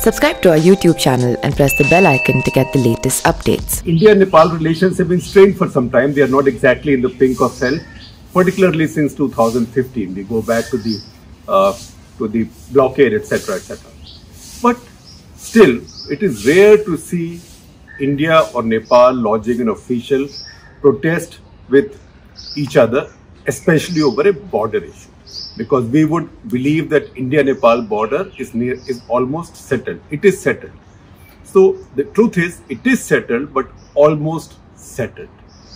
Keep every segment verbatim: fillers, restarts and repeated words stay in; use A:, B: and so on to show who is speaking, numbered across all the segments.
A: Subscribe to our YouTube channel and press the bell icon to get the latest updates.
B: India and Nepal relations have been strained for some time. They are not exactly in the pink of health, particularly since two thousand fifteen. We go back to the uh, to the blockade, et cetera, et cetera. But still, it is rare to see India or Nepal lodging an official protest with each other, especially over a border issue. Because we would believe that India-Nepal border is near is almost settled. It is settled. So the truth is, it is settled, but almost settled.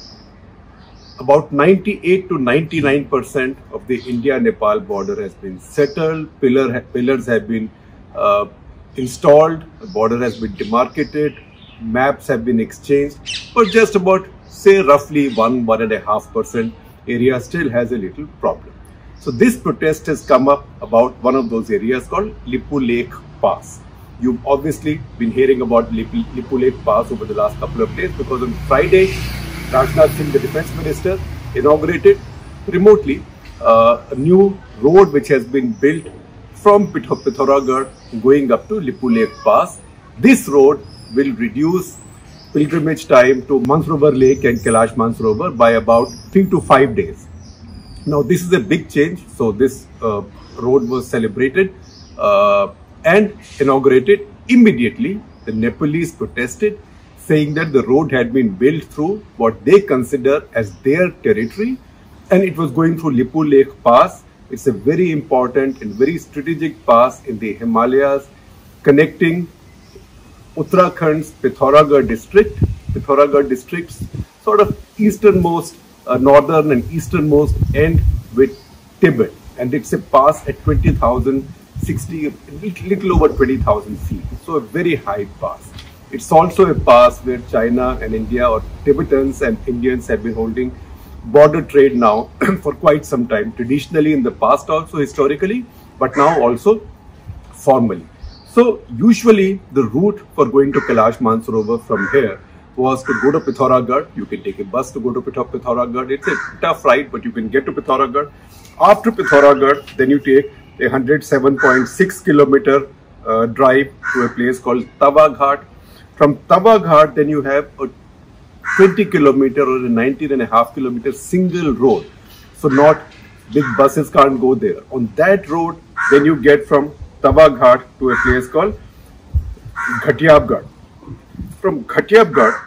B: About ninety-eight to ninety-nine percent of the India-Nepal border has been settled. Pillar pillars have been uh, installed. The border has been demarcated. Maps have been exchanged. But just about, say, roughly one one and a half percent area still has a little problem. So this protest has come up about one of those areas called Lippu Lake Pass. You've obviously been hearing about Lippu, Lippu Lake Pass over the last couple of days because on Friday, Rajnath Singh, the defense minister, inaugurated remotely uh, a new road which has been built from Pithoragarh going up to Lippu Lake Pass. This road will reduce pilgrimage time to Mansarovar Lake and Kailash Mansarovar by about three to five days. Now, this is a big change. So this uh, road was celebrated uh, and inaugurated immediately. The Nepalese protested, saying that the road had been built through what they consider as their territory, and it was going through Lippu Lake Pass. It's a very important and very strategic pass in the Himalayas, connecting Uttarakhand's Pithoragarh district, Pithoragarh district's sort of easternmost Uh, northern and easternmost end with Tibet, and it's a pass at twenty thousand sixty, little over twenty thousand feet, so a very high pass. It's also a pass where China and India, or Tibetans and Indians, have been holding border trade now for quite some time, traditionally in the past also historically, but now also formally. So usually the route for going to Kailash Mansarovar from here was to go to Pithoragarh. You can take a bus to go to Pithoragarh. It's a tough ride, but you can get to Pithoragarh. After Pithoragarh, then you take a one hundred seven point six kilometer uh, drive to a place called Tawa Ghat. From Tawa Ghat, then you have a twenty kilometer or a nineteen and a half kilometer single road. So not big buses can't go there. On that road, then you get from Tawa Ghat to a place called Ghatyabgarh. From Ghatyabgarh,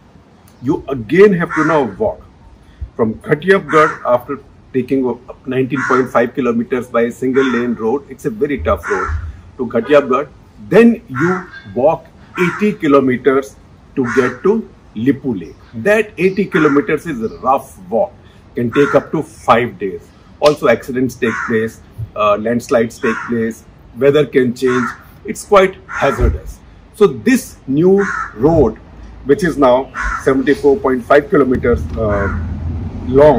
B: you again have to now walk. From Ghatyabgarh, after taking nineteen point five kilometers by a single lane road, it's a very tough road to Ghatyabgarh. Then you walk eighty kilometers to get to Lippu Lake. That eighty kilometers is a rough walk, can take up to five days. Also accidents take place, uh, landslides take place, weather can change. It's quite hazardous. So this new road, which is now seventy-four point five kilometers uh, long,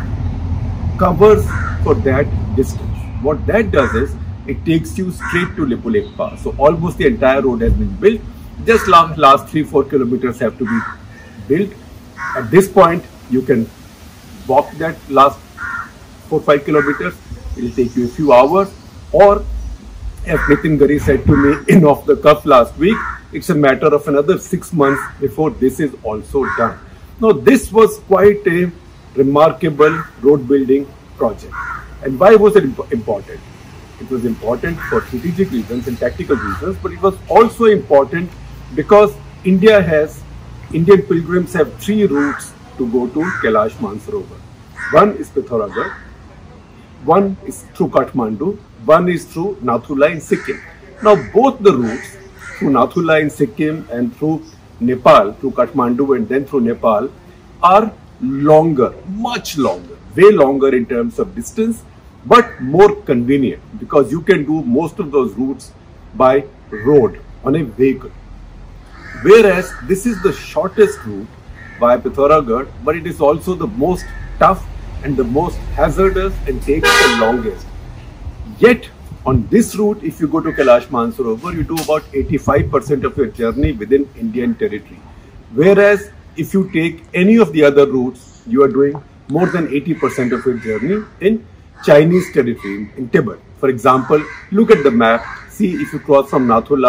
B: covers for that distance. What that does is, it takes you straight to Lippu Lake Pass. So almost the entire road has been built. Just last, last three, four kilometers have to be built. At this point, you can walk that last four, five kilometers. It will take you a few hours, or as Nitin Gari said to me in off the cuff last week, it's a matter of another six months before this is also done. Now, this was quite a remarkable road building project. And why was it imp important? It was important for strategic reasons and tactical reasons, but it was also important because India has, Indian pilgrims have three routes to go to Kailash Mansarovar. One is Pithoragarh, one is through Kathmandu, one is through Nathula in Sikkim. Now, both the routes through Nathula in Sikkim and through Nepal, through Kathmandu and then through Nepal, are longer, much longer, way longer in terms of distance, but more convenient because you can do most of those routes by road on a vehicle. Whereas this is the shortest route via Pithoragarh, but it is also the most tough and the most hazardous and takes the longest. Yet, on this route, if you go to Kailash Mansarovar, you do about eighty-five percent of your journey within Indian territory. Whereas, if you take any of the other routes, you are doing more than eighty percent of your journey in Chinese territory, in, in Tibet. For example, look at the map, see if you cross from Nathula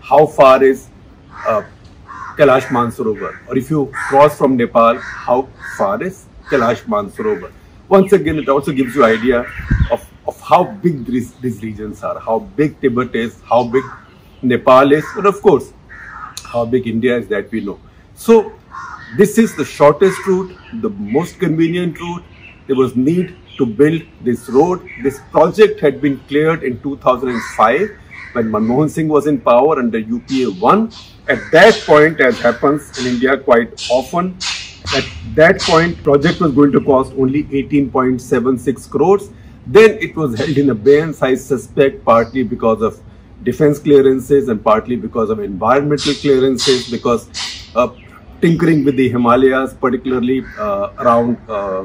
B: how far is uh, Kailash Mansarovar, or if you cross from Nepal, how far is Kailash Mansarovar. Once again, it also gives you idea of, of how big these, these regions are, how big Tibet is, how big Nepal is, and of course, how big India is, that we know. So this is the shortest route, the most convenient route. There was need to build this road. This project had been cleared in two thousand five when Manmohan Singh was in power under U P A one. At that point, as happens in India quite often, at that point, project was going to cost only eighteen point seven six crores. Then it was held in abeyance, I suspect, partly because of defense clearances and partly because of environmental clearances, because uh, tinkering with the Himalayas, particularly uh, around uh,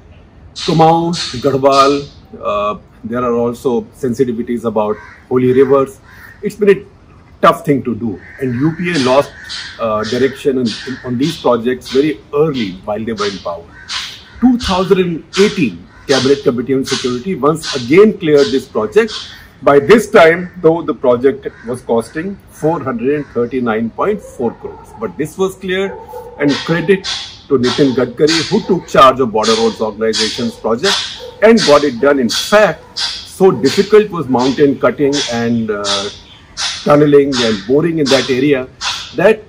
B: Kumaon, Garhwal. Uh, there are also sensitivities about holy rivers. It's been a tough thing to do, and U P A lost uh, direction in, in, on these projects very early while they were in power. two thousand eighteen Cabinet Committee on Security once again cleared this project. By this time, though, the project was costing four hundred thirty-nine point four crores, but this was cleared, and credit to Nitin Gadkari, who took charge of Border Roads Organization's project and got it done. In fact, so difficult was mountain cutting and uh, tunneling and boring in that area that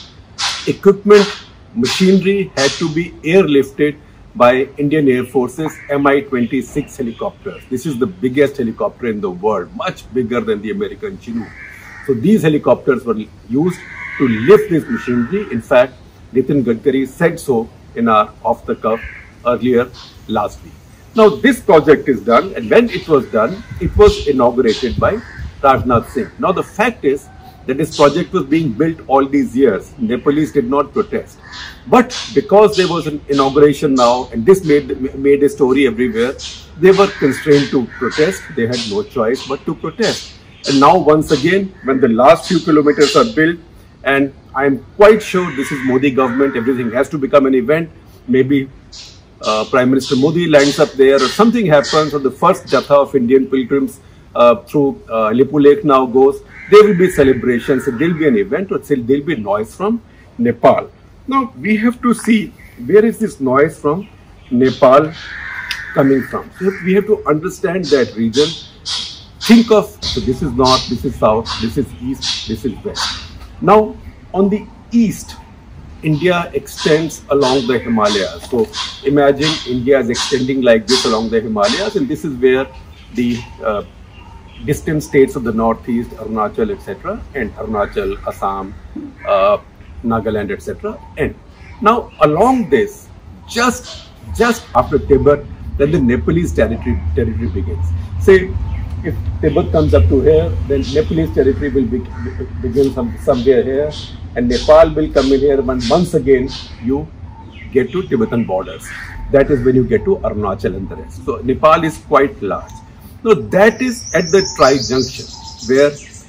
B: equipment, machinery had to be airlifted by Indian Air Force's M I twenty-six helicopters. This is the biggest helicopter in the world, much bigger than the American Chinook. So these helicopters were used to lift this machinery. In fact, Nitin Gadkari said so in our off the cuff earlier last week. Now this project is done, and when it was done, it was inaugurated by Rajnath Singh. Now the fact is that this project was being built all these years. Nepalese did not protest. But because there was an inauguration now, and this made, made a story everywhere, they were constrained to protest. They had no choice but to protest. And now once again, when the last few kilometers are built, and I'm quite sure this is Modi government, everything has to become an event. Maybe uh, Prime Minister Modi lands up there, or something happens, or the first jatha of Indian pilgrims uh, through uh, Lippu Lake now goes. There will be celebrations, and there will be an event, or there will be noise from Nepal. Now, we have to see where is this noise from Nepal coming from. So we have to understand that region. Think of, so this is north, this is south, this is east, this is west. Now, on the east, India extends along the Himalayas. So imagine India is extending like this along the Himalayas, and this is where the uh, distant states of the northeast, Arunachal, et cetera, and Arunachal, Assam, uh, Nagaland, et cetera. And now along this, just just after Tibet, then the Nepalese territory territory begins. Say, if Tibet comes up to here, then Nepalese territory will be, begin some, somewhere here, and Nepal will come in here. And once again, you get to Tibetan borders. That is when you get to Arunachal and the rest. So Nepal is quite large. So that is at the tri-junction where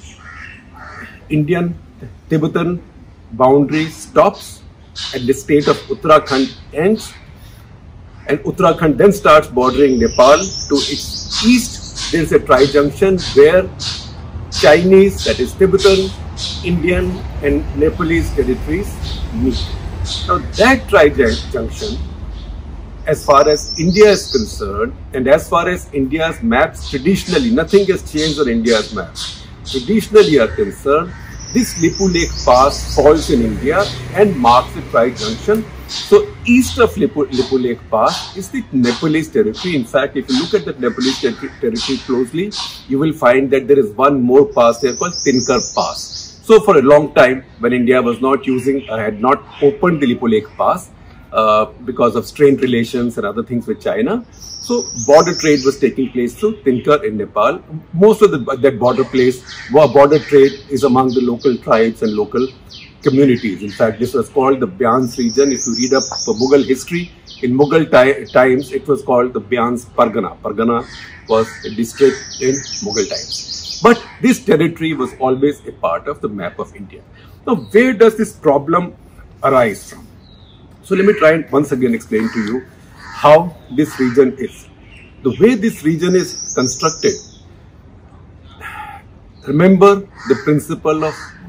B: Indian Tibetan boundary stops and the state of Uttarakhand ends, and Uttarakhand then starts bordering Nepal. To its east, there is a tri-junction where Chinese, that is Tibetan, Indian and Nepalese territories meet. Now that tri-junction, as far as India is concerned, and as far as India's maps traditionally, nothing has changed on India's maps. Traditionally are concerned, this Lippu Lake Pass falls in India and marks a tri-junction. So east of Lippu, Lippu Lake Pass is the Nepalese territory. In fact, if you look at the Nepalese ter territory closely, you will find that there is one more pass there called Tinkar Pass. So for a long time, when India was not using, uh, had not opened the Lippu Lake Pass, Uh, because of strained relations and other things with China. So border trade was taking place through Tinkar in Nepal. Most of the, that border place, border trade is among the local tribes and local communities. In fact, this was called the Byans region. If you read up for Mughal history, in Mughal times, it was called the Byans Pargana. Pargana was a district in Mughal times. But this territory was always a part of the map of India. Now, where does this problem arise from? So let me try and once again explain to you how this region is. The way this region is constructed, remember the principle of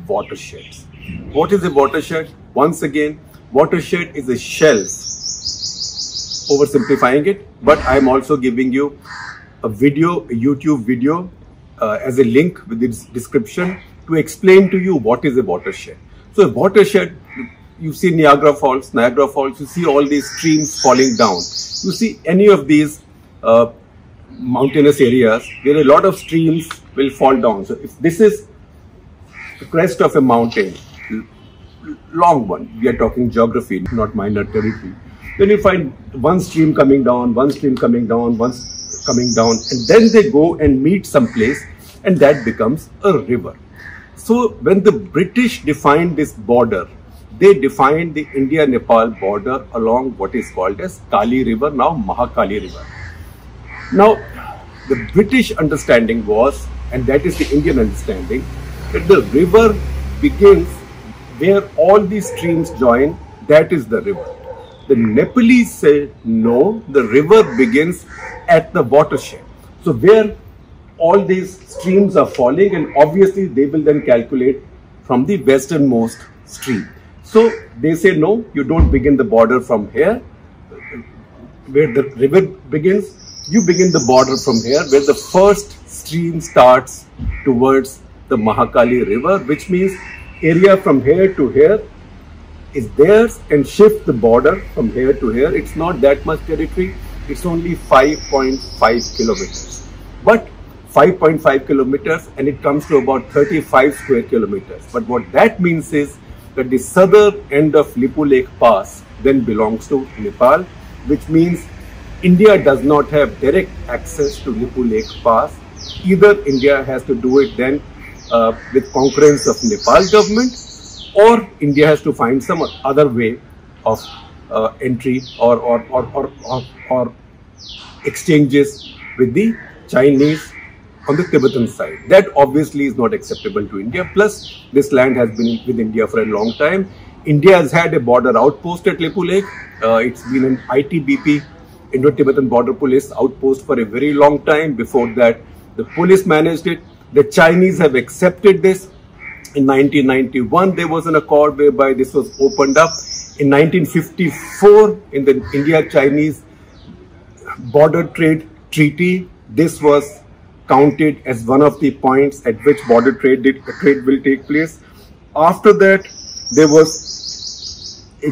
B: watersheds. What is a watershed? Once again, watershed is a shelf, oversimplifying it, but I am also giving you a video, a YouTube video uh, as a link with its description to explain to you what is a watershed. So a watershed, you see Niagara Falls, Niagara Falls, you see all these streams falling down. You see any of these uh, mountainous areas where a lot of streams will fall down. So if this is the crest of a mountain, long one, we are talking geography, not minor territory, then you find one stream coming down, one stream coming down, one coming down, and then they go and meet some place, and that becomes a river. So when the British defined this border, they defined the India-Nepal border along what is called as Kali River, now Mahakali River. Now, the British understanding was, and that is the Indian understanding, that the river begins where all these streams join, that is the river. The Nepalese say, no, the river begins at the watershed. So where all these streams are falling, and obviously they will then calculate from the westernmost stream. So they say, no, you don't begin the border from here, where the river begins. You begin the border from here, where the first stream starts towards the Mahakali River, which means area from here to here is theirs, and shift the border from here to here. It's not that much territory. It's only five point five kilometers. But five point five kilometers, and it comes to about thirty-five square kilometers. But what that means is that the southern end of Lippu Lake Pass then belongs to Nepal, which means India does not have direct access to Lippu Lake Pass. Either India has to do it then uh, with concurrence of Nepal government, or India has to find some other way of uh, entry or or, or, or, or or exchanges with the Chinese on the Tibetan side. That obviously is not acceptable to India. Plus, this land has been with India for a long time. India has had a border outpost at Lippu Lake. Uh, it's been an I T B P, Indo-Tibetan Border Police outpost, for a very long time. Before that, the police managed it. The Chinese have accepted this. In nineteen ninety-one, there was an accord whereby this was opened up. In nineteen fifty-four, in the India-Chinese Border Trade Treaty, this was counted as one of the points at which border trade, did, trade will take place. After that, there was a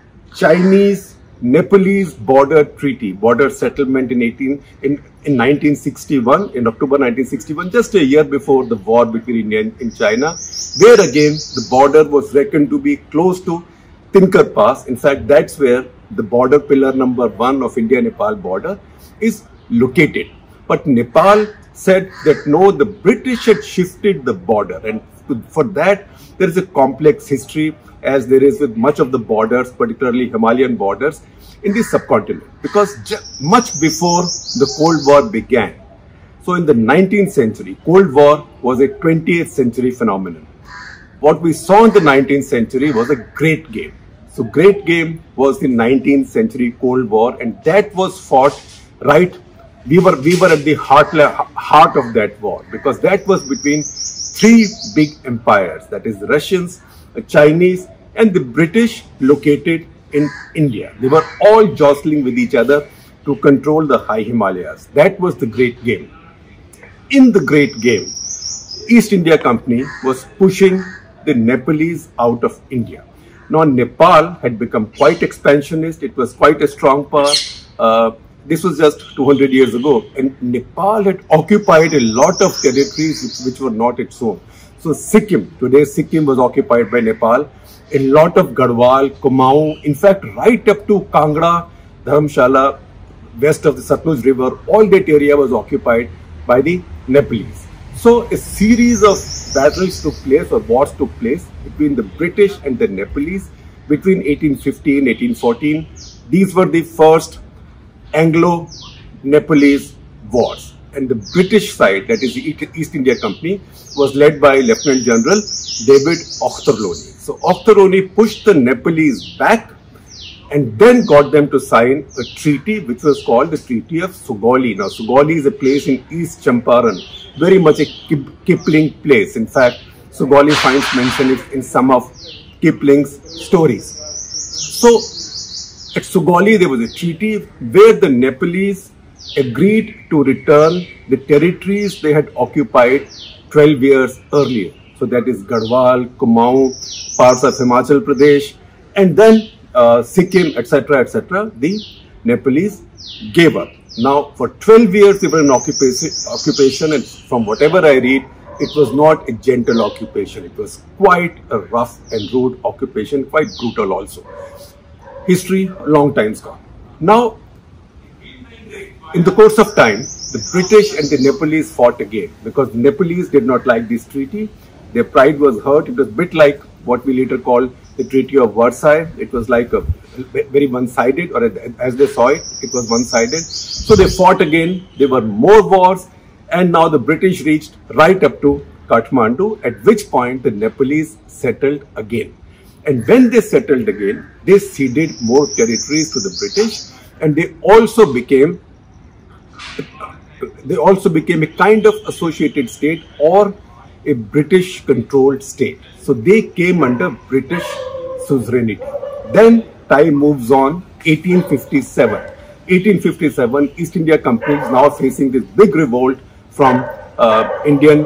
B: Chinese-Nepalese border treaty, border settlement in, eighteen, in, in nineteen sixty-one, in October nineteen sixty-one, just a year before the war between India and in China, where again the border was reckoned to be close to Tinkar Pass. In fact, that's where the border pillar number one of India-Nepal border is located. But Nepal said that no, the British had shifted the border, and for that there is a complex history, as there is with much of the borders, particularly Himalayan borders in the subcontinent, because much before the Cold War began. So in the nineteenth century, Cold War was a twentieth century phenomenon. What we saw in the nineteenth century was a great game. So great game was the nineteenth century Cold War, and that was fought right. We were, we were at the heart, heart of that war, because that was between three big empires, that is the Russians, the Chinese, and the British located in India. They were all jostling with each other to control the high Himalayas. That was the great game. In the great game, East India Company was pushing the Nepalese out of India. Now Nepal had become quite expansionist. It was quite a strong power. Uh, This was just two hundred years ago, and Nepal had occupied a lot of territories which, which were not its own. So Sikkim, today Sikkim was occupied by Nepal, a lot of Garhwal, Kumaon, in fact right up to Kangra, Dharamshala, west of the Satluj River, all that area was occupied by the Nepalese. So a series of battles took place, or wars took place between the British and the Nepalese between eighteen fifteen, eighteen fourteen. These were the first Anglo-Nepalese wars, and the British side, that is the East India Company, was led by Lieutenant General David Auchterlonie. So Auchterlonie pushed the Nepalese back and then got them to sign a treaty which was called the Treaty of Sugauli. Now Sugauli is a place in East Champaran, very much a Kipling place. In fact, Sugauli finds mention in some of Kipling's stories. So at Sugauli there was a treaty where the Nepalese agreed to return the territories they had occupied twelve years earlier. So that is Garhwal, Kumaon, parts of Himachal Pradesh, and then uh, Sikkim, et cetera, et cetera. The Nepalese gave up. Now, for twelve years they were in occupation, occupation, and from whatever I read, it was not a gentle occupation. It was quite a rough and rude occupation, quite brutal also. History, long time's gone. Now, in the course of time, the British and the Nepalese fought again because the Nepalese did not like this treaty. Their pride was hurt. It was a bit like what we later call the Treaty of Versailles. It was like a very one-sided, or as they saw it, it was one-sided. So they fought again. There were more wars, and now the British reached right up to Kathmandu, at which point the Nepalese settled again. And when they settled again, they ceded more territories to the British, and they also became they also became a kind of associated state or a British controlled state. So they came under British suzerainty. Then time moves on, eighteen fifty-seven. eighteen fifty-seven, East India Company is now facing this big revolt from uh, Indian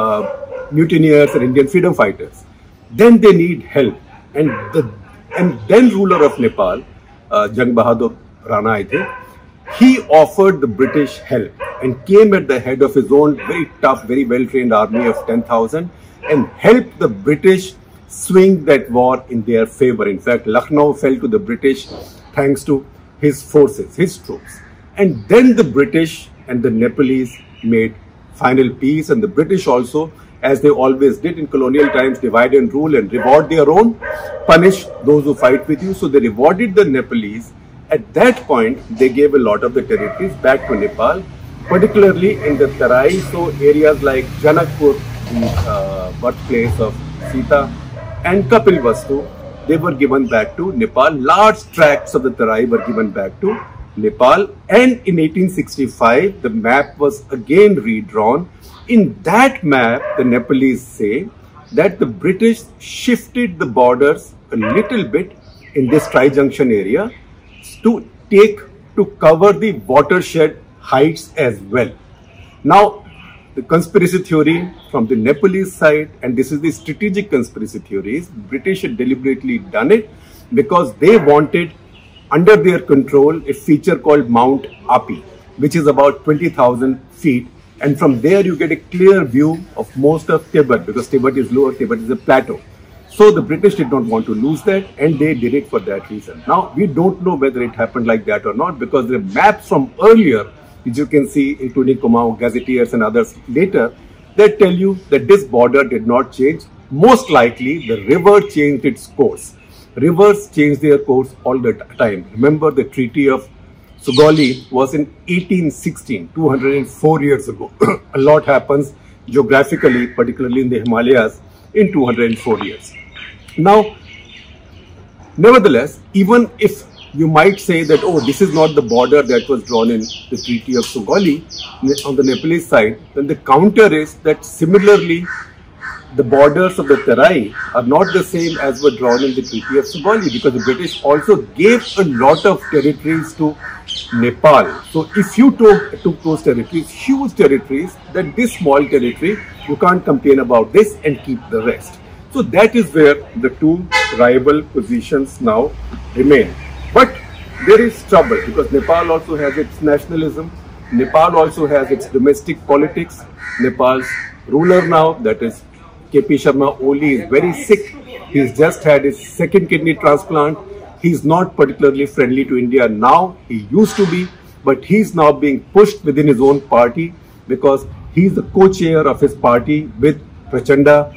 B: uh, mutineers and Indian freedom fighters. Then they need help. And the and then ruler of Nepal, uh, Jang Bahadur Rana, I think, he offered the British help and came at the head of his own very tough, very well-trained army of ten thousand and helped the British swing that war in their favor. In fact, Lucknow fell to the British thanks to his forces, his troops. And then the British and the Nepalese made final peace, and the British also, as they always did in colonial times, divide and rule and reward their own, punish those who fight with you. So they rewarded the Nepalese. At that point, they gave a lot of the territories back to Nepal, particularly in the Tarai, so areas like Janakpur, the uh, birthplace of Sita, and Kapilvastu, they were given back to Nepal. Large tracts of the Tarai were given back to Nepal, and in eighteen sixty-five, the map was again redrawn. In that map, the Nepalese say that the British shifted the borders a little bit in this Tri-Junction area to take, to cover the watershed heights as well. Now, the conspiracy theory from the Nepalese side, and this is the strategic conspiracy theories, British had deliberately done it because they wanted under their control a feature called Mount Api, which is about twenty thousand feet. And from there you get a clear view of most of Tibet, because Tibet is lower, Tibet is a plateau. So the British did not want to lose that, and they did it for that reason. Now, we don't know whether it happened like that or not, because the maps from earlier, which you can see, including Kumaon, Gazetteers and others later, that tell you that this border did not change. Most likely, the river changed its course. Rivers change their course all the time. Remember, the Treaty of Sugauli was in eighteen sixteen, two hundred four years ago. A lot happens geographically, particularly in the Himalayas, in two hundred four years. Now, nevertheless, even if you might say that, oh, this is not the border that was drawn in the Treaty of Sugauli on the Nepalese side, then the counter is that similarly, the borders of the Tarai are not the same as were drawn in the Treaty of Sugauli, because the British also gave a lot of territories to Nepal. So if you took, took those territories, huge territories, then this small territory, you can't complain about this and keep the rest. So that is where the two rival positions now remain. But there is trouble, because Nepal also has its nationalism. Nepal also has its domestic politics. Nepal's ruler now, that is K P Sharma Oli, is very sick. He's just had his second kidney transplant. He's not particularly friendly to India now. He used to be, but he's now being pushed within his own party because he's the co-chair of his party with Prachanda.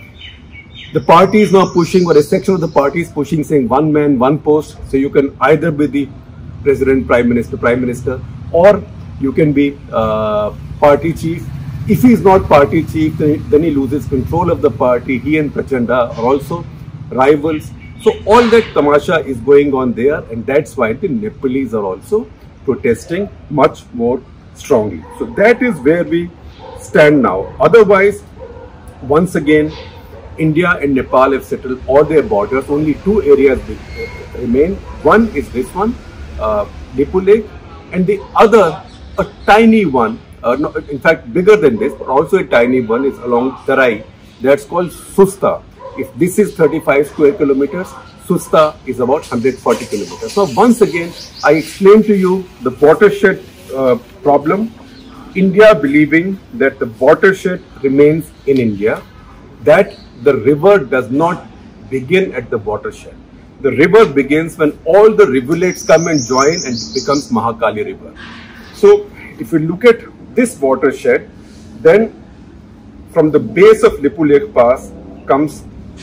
B: The party is now pushing, or a section of the party is pushing, saying one man, one post. So you can either be the president, prime minister, prime minister, or you can be uh, party chief. If he is not party chief, then he loses control of the party. He and Prachanda are also rivals. So all that tamasha is going on there, and that's why the Nepalese are also protesting much more strongly. So that is where we stand now. Otherwise, once again, India and Nepal have settled all their borders. Only two areas remain. One is this one, uh, Lippu Lake, and the other, a tiny one, uh, no, in fact bigger than this, but also a tiny one, is along Tarai. That's called Susta. If this is thirty-five square kilometers, Susta is about one hundred forty kilometers. So once again, I explained to you the watershed uh, problem. India believing that the watershed remains in India, that the river does not begin at the watershed. The river begins when all the rivulets come and join and becomes Mahakali River. So if you look at this watershed, then from the base of Lippu Lake Pass comes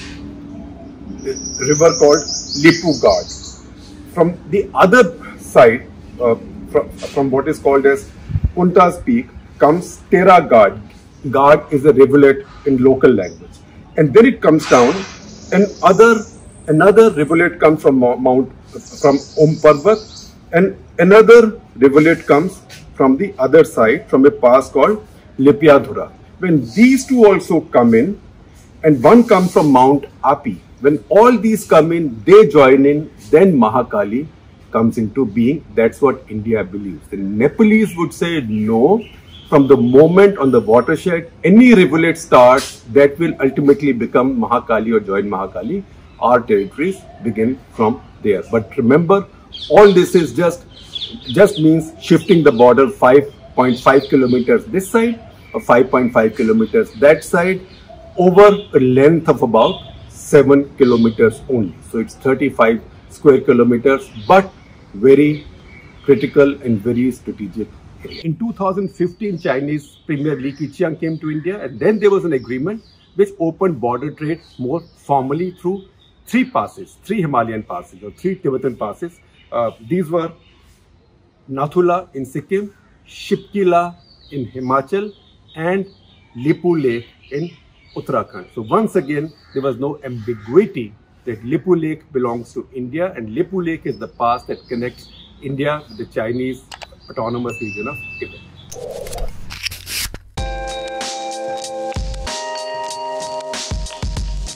B: a river called Lippu Gad. From the other side, uh, from, from what is called as Punta's Peak, comes Tera Gad. Gad is a rivulet in local language. And then it comes down, and other another rivulet comes from Mount, from Om Parvat, and another rivulet comes from the other side, from a pass called Lipyadhura. When these two also come in, and one comes from Mount Api, when all these come in, they join in, then Mahakali comes into being. That's what India believes. The Nepalese would say no. From the moment on the watershed, any rivulet starts, that will ultimately become Mahakali or join Mahakali. Our territories begin from there. But remember, all this is just, just means shifting the border five point five kilometers this side or five point five kilometers that side over a length of about seven kilometers only. So it's thirty-five square kilometers, but very critical and very strategic. In two thousand fifteen, Chinese Premier Li Keqiang came to India, and then there was an agreement which opened border trade more formally through three passes, three Himalayan passes or three Tibetan passes. Uh, these were Nathula in Sikkim, Shipkila in Himachal, and Lippu Lake in Uttarakhand. So once again, there was no ambiguity that Lippu Lake belongs to India, and Lippu Lake is the pass that connects India with the Chinese autonomous region of Tibet.